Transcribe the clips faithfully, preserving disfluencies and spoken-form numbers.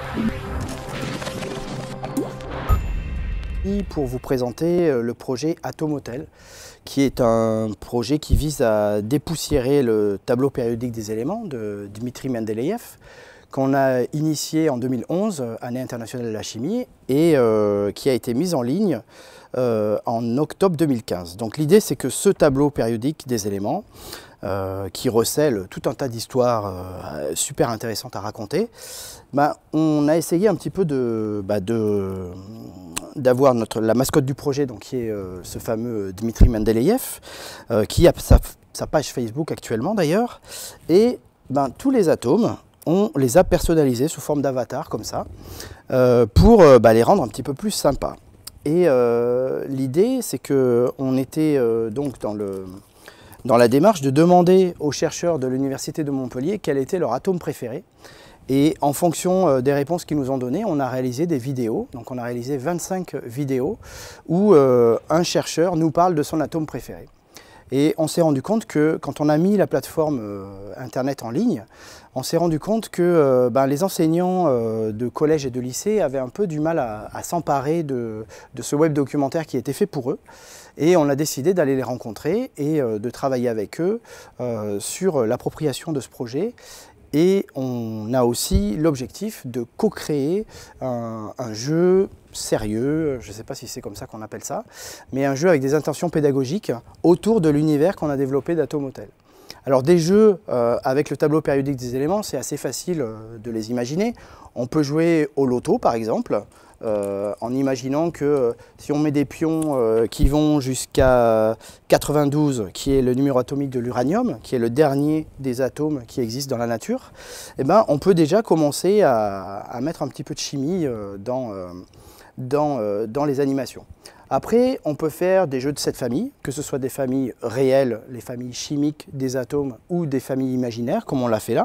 Pour vous présenter le projet Atom Hotel, qui est un projet qui vise à dépoussiérer le tableau périodique des éléments de Dmitri Mendeleïev, qu'on a initié en deux mille onze, année internationale de la chimie, et euh, qui a été mise en ligne euh, en octobre deux mille quinze. Donc l'idée, c'est que ce tableau périodique des éléments, euh, qui recèle tout un tas d'histoires euh, super intéressantes à raconter, bah, on a essayé un petit peu de, bah, de d'avoir notre la mascotte du projet, donc qui est euh, ce fameux Dmitri Mendeleïev, euh, qui a sa, sa page Facebook actuellement d'ailleurs, et ben, tous les atomes, on les a personnalisés sous forme d'avatar comme ça, euh, pour euh, bah, les rendre un petit peu plus sympas. Et euh, l'idée, c'est qu'on était euh, donc dans, le, dans la démarche de demander aux chercheurs de l'Université de Montpellier quel était leur atome préféré. Et en fonction des réponses qu'ils nous ont données, on a réalisé des vidéos. Donc on a réalisé vingt-cinq vidéos où euh, un chercheur nous parle de son atome préféré. Et on s'est rendu compte que quand on a mis la plateforme euh, Internet en ligne, on s'est rendu compte que euh, ben, les enseignants euh, de collège et de lycée avaient un peu du mal à, à s'emparer de, de ce web documentaire qui était fait pour eux. Et on a décidé d'aller les rencontrer et euh, de travailler avec eux euh, sur l'appropriation de ce projet. Et on a aussi l'objectif de co-créer un, un jeu sérieux, je ne sais pas si c'est comme ça qu'on appelle ça, mais un jeu avec des intentions pédagogiques autour de l'univers qu'on a développé d'Atom Hotel. Alors des jeux euh, avec le tableau périodique des éléments, c'est assez facile euh, de les imaginer. On peut jouer au loto par exemple, Euh, en imaginant que euh, si on met des pions euh, qui vont jusqu'à quatre-vingt-douze, qui est le numéro atomique de l'uranium, qui est le dernier des atomes qui existent dans la nature, eh ben, on peut déjà commencer à, à mettre un petit peu de chimie euh, dans, euh, dans, euh, dans les animations. Après, on peut faire des jeux de cette famille, que ce soit des familles réelles, les familles chimiques des atomes, ou des familles imaginaires, comme on l'a fait là.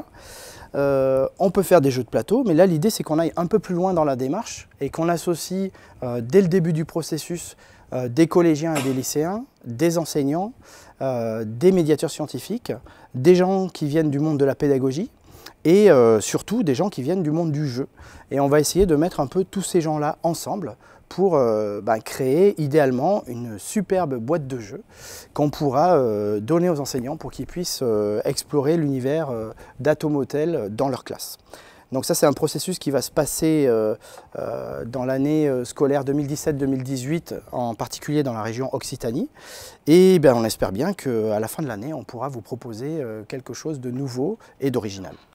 Euh, on peut faire des jeux de plateau, mais là l'idée c'est qu'on aille un peu plus loin dans la démarche et qu'on associe euh, dès le début du processus euh, des collégiens et des lycéens, des enseignants, euh, des médiateurs scientifiques, des gens qui viennent du monde de la pédagogie et euh, surtout des gens qui viennent du monde du jeu. Et on va essayer de mettre un peu tous ces gens-là ensemble pour euh, bah, créer idéalement une superbe boîte de jeux qu'on pourra euh, donner aux enseignants pour qu'ils puissent euh, explorer l'univers euh, d'Atom Hotel dans leur classe. Donc ça c'est un processus qui va se passer euh, euh, dans l'année scolaire deux mille dix-sept deux mille dix-huit, en particulier dans la région Occitanie. Et ben, on espère bien qu'à la fin de l'année, on pourra vous proposer euh, quelque chose de nouveau et d'original.